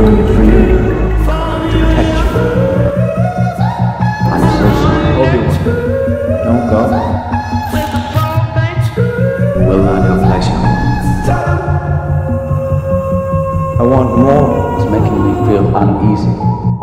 doing it for you, to protect you. I'm so sorry. Obi-Wan, don't go. You will learn your place, young one. I want more. It's making me feel uneasy.